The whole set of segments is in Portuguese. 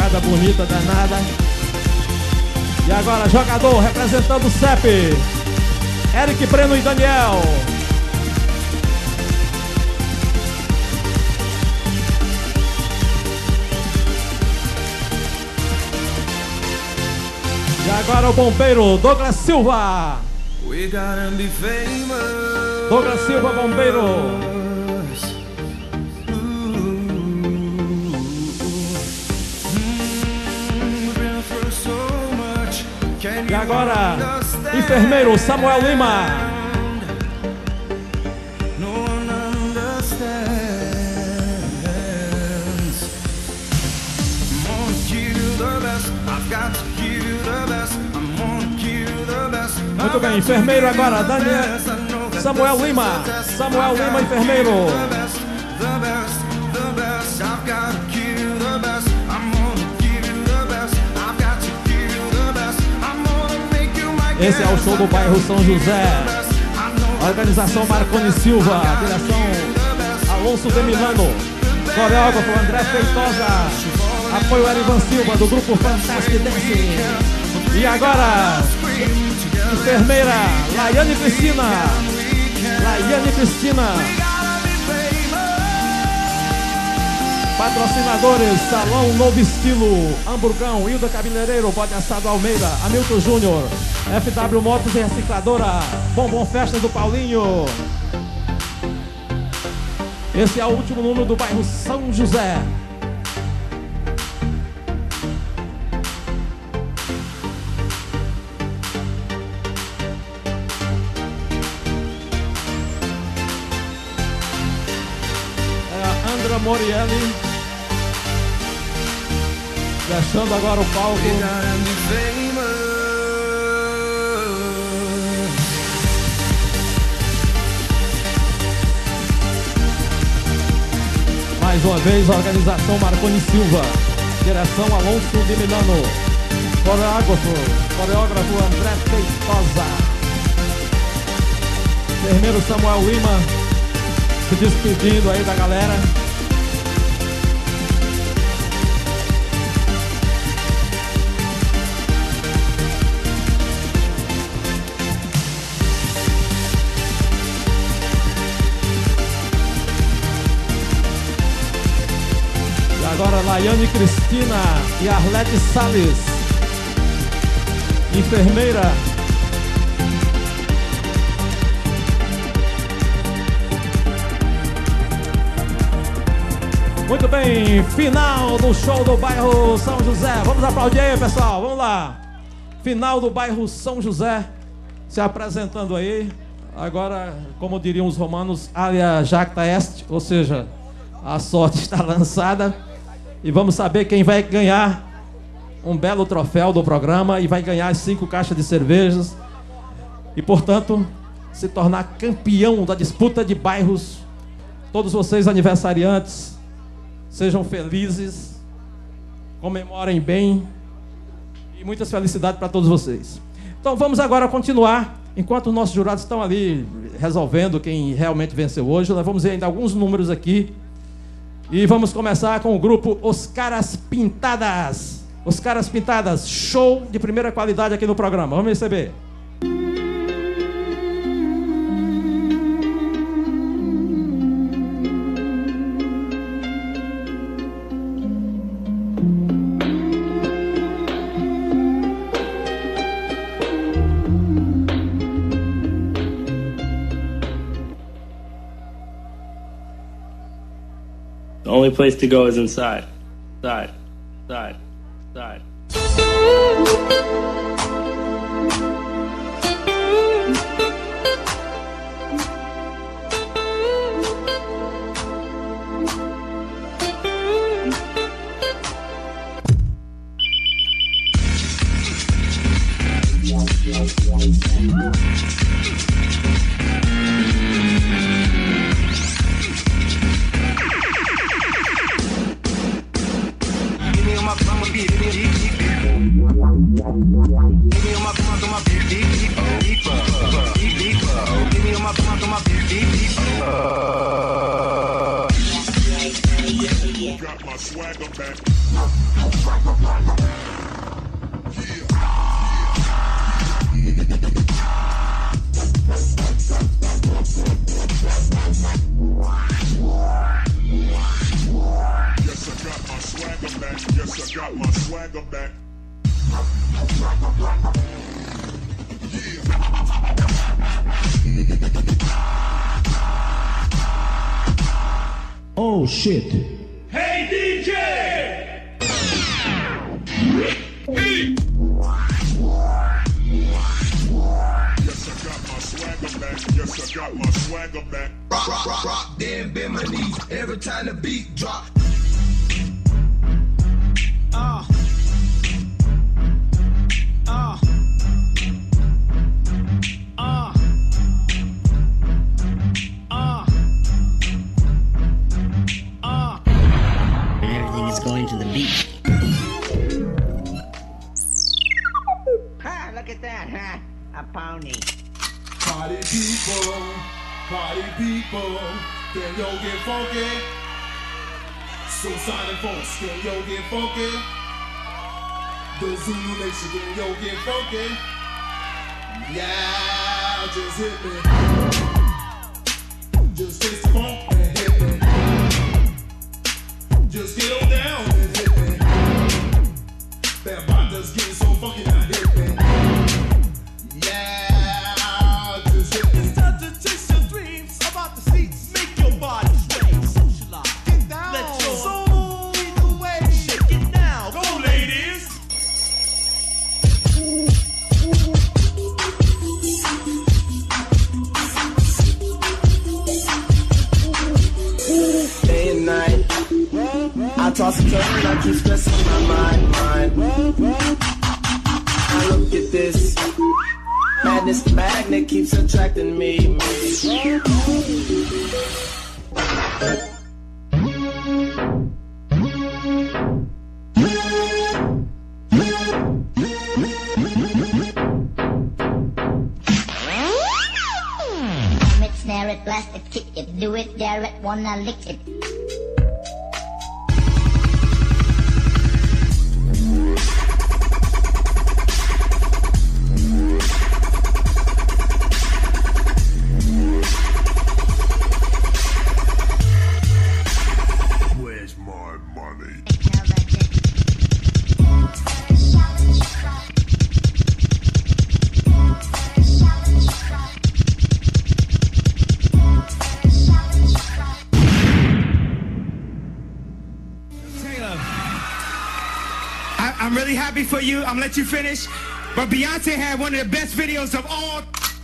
enfermeirada bonita, danada. E agora, jogador representando o CEP, Eric, Breno e Daniel. E agora o bombeiro, Douglas Silva. Douglas Silva, bombeiro. E agora, enfermeiro Samuel Lima. Muito bem, enfermeiro agora, Daniel Samuel Lima. Samuel Lima, enfermeiro. Esse é o show do bairro São José. Organização Marconi Silva. Direção Alonso de Milano. Coreógrafo André Feitosa. Apoio Erivan Silva do grupo Fantastic Dance. E agora, enfermeira Laiane Cristina. Laiane Cristina. Patrocinadores, Salão Novo Estilo, Hamburgão, Hilda Cabeleireiro, Bode Assado Almeida, Hamilton Júnior, FW Motos e Recicladora, Bombom Festa do Paulinho. Esse é o último número do bairro São José. É a Andra Morielli. Deixando agora o palco. Mais uma vez, a organização Marconi Silva. Direção Alonso de Milano. Coreógrafo André Feitosa. Enfermeiro Samuel Lima. Se despedindo aí da galera. Agora Laiane Cristina e Arlete Salles, enfermeira. Muito bem, final do show do bairro São José. Vamos aplaudir aí, pessoal, vamos lá. Final do bairro São José, se apresentando aí. Agora, como diriam os romanos, alia jacta est, ou seja, a sorte está lançada. E vamos saber quem vai ganhar um belo troféu do programa e vai ganhar as 5 caixas de cervejas. E, portanto, se tornar campeão da disputa de bairros. Todos vocês aniversariantes, sejam felizes, comemorem bem e muitas felicidades para todos vocês. Então vamos agora continuar. Enquanto os nossos jurados estão ali resolvendo quem realmente venceu hoje, nós vamos ver ainda alguns números aqui. E vamos começar com o grupo Os Caras Pintadas. Os Caras Pintadas, show de primeira qualidade aqui no programa. Vamos receber. The only place to go is inside. Side. Side. Side. Oh shit. Hey DJ! Hey! Yes, I got my swagger back. Yes, I got my swagger back. Rock, rock, rock, rock, then bend my knees every time the beat drop. And everything is going to the beat. Ha, look at that, huh? A pony. Party people, can yo get funky? So Sonic folks, can yo get funky? The Zulu Nation, can yo get funky? Yeah, just hit me. Just taste the funk and hit me. Just get on down and hit me. That bot just getting so funky now, hit me. Yeah, just hit me. It's time to chase your dreams about the seats. Make your body sway. Socialize. Get down. Let your soul lead the way. Shake it now. Go, ladies. Day and night, I toss and turn, I keep stressing my mind. Now look at this, madness, the magnet keeps attracting me. Jam it, snare it, blast it, kick it, do it, dare it, wanna lick it. Where's my money? Taylor, I'm really happy for you. I'm gonna let you finish. But Beyonce had one of the best videos of all.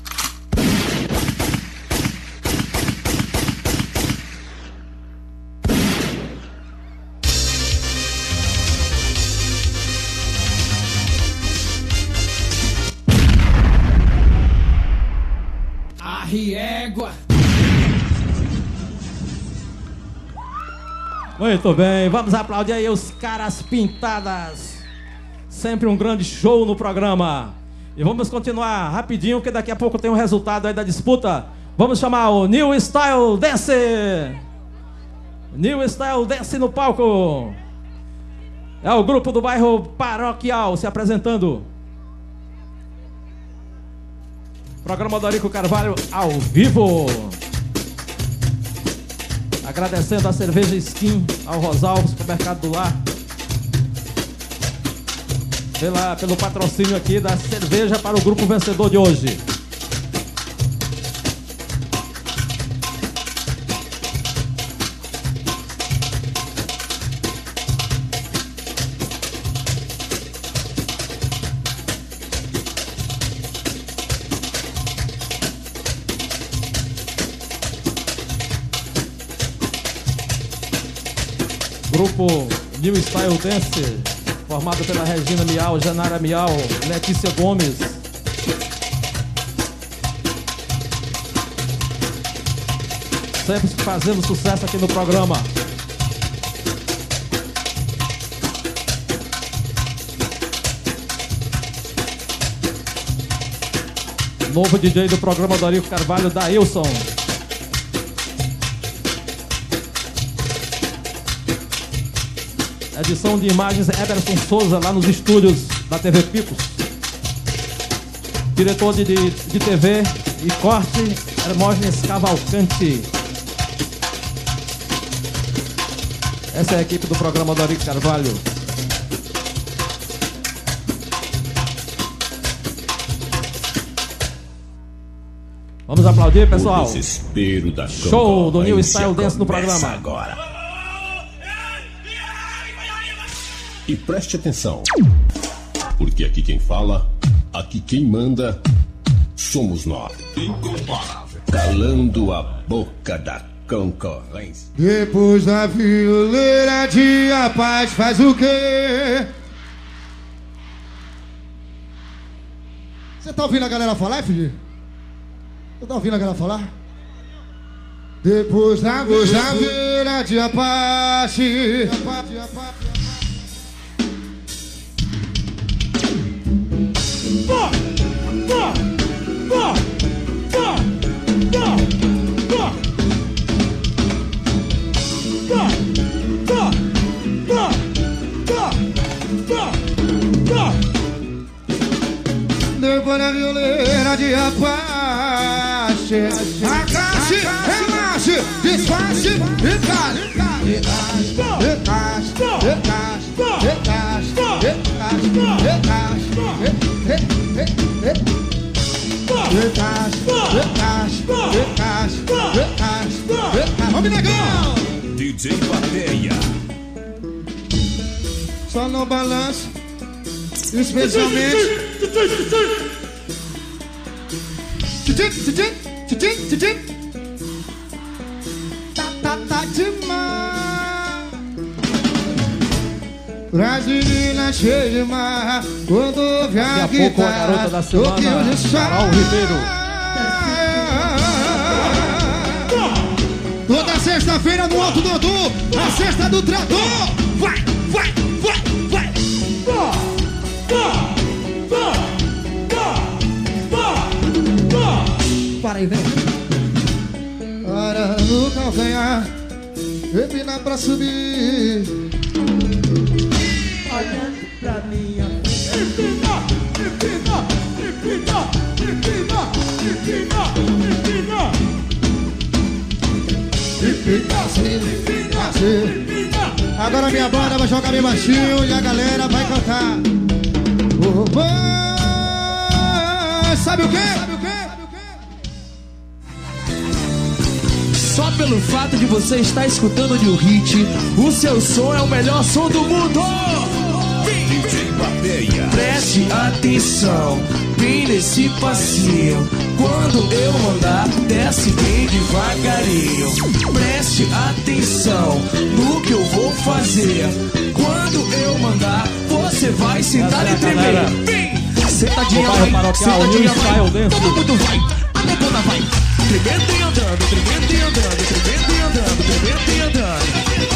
Muito bem, vamos aplaudir aí os caras pintadas. Sempre um grande show no programa. E vamos continuar rapidinho, que daqui a pouco tem um resultado aí da disputa. Vamos chamar o New Style Dance. New Style Dance no palco. É o grupo do bairro Paroquial se apresentando. Programa Dorico Carvalho ao vivo. Agradecendo a cerveja Skin, ao Rosal, supermercado do lar, pelo patrocínio aqui da cerveja para o grupo vencedor de hoje. Grupo New Style Dance, formado pela Regina Miau, Janara Miau, Letícia Gomes. Sempre fazendo sucesso aqui no programa. Novo DJ do programa Dorico Carvalho, Dailson. Edição de imagens Eberson Souza, lá nos estúdios da TV Picos. Diretor de TV e corte, Hermógenes Cavalcante. Essa é a equipe do programa Dorico Carvalho. Vamos aplaudir, pessoal. O desespero da Show do New Style Dance no começa programa. Agora. E preste atenção, porque aqui quem fala, aqui quem manda, somos nós. Incomparável. Calando a boca da concorrência. Depois da violeira de a paz faz o quê? Você tá ouvindo a galera falar, filho? Você tá ouvindo a galera falar? Depois da violeira de a paz. Depois da violeira de Apache, agache, relaxe, disfarce, encaixe, vamos, negão! DJ Bateia. Só no balanço, especialmente. Tá demais. Brasília cheia de mar. Quando ouve a Daqui a pouco a garota da semana, Carol Ribeiro. Toda sexta-feira no Alto Dodô, a sexta do trator. Vai, vai, vai, vai. Para aí, vem. Para no calcanhar, empina pra subir. Olhando pra minha empina, empina, empina, empina, empina, empina. Empina, empina. Agora minha banda vai jogar bem baixinho e a galera vai cantar. Sabe o quê? Só pelo fato de você estar escutando o New Hit, o seu som é o melhor som do mundo. DJ Bateia. Preste atenção, bem nesse passinho. Quando eu mandar, desce bem devagarinho. Preste atenção no que eu vou fazer. Quando eu mandar, você vai sentar e tremer. Vem! Sentadinha vai, sentadinha vai, todo mundo vai, a negona vai. Tremendo e andando, tremendo e andando, tremendo e andando, tremendo e andando.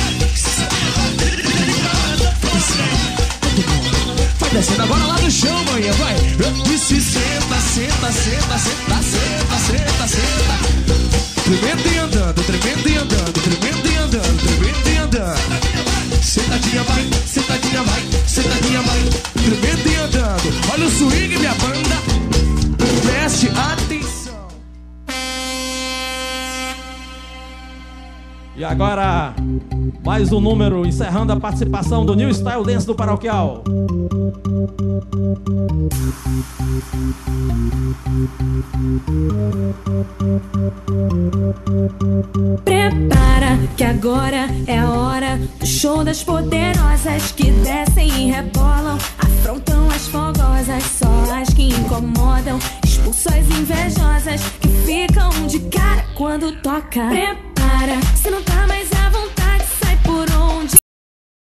Vai descendo agora lá no chão, manhã, vai. E se senta, senta, senta, senta, senta, senta, senta. Tremendo e andando, tremendo e andando, tremendo e andando, tremendo e andando. Sentadinha vai, sentadinha vai, sentadinha vai. Tremendo e andando. Olha o swing, minha banda. Preste atenção. E agora, mais um número, encerrando a participação do New Style Dance do Paroquial. Prepara que agora é a hora do show das poderosas que descem e rebolam, afrontam as fogosas, só as que incomodam, expulsam as invejosas que ficam de cara quando toca. Prepara, se não tá mais à vontade.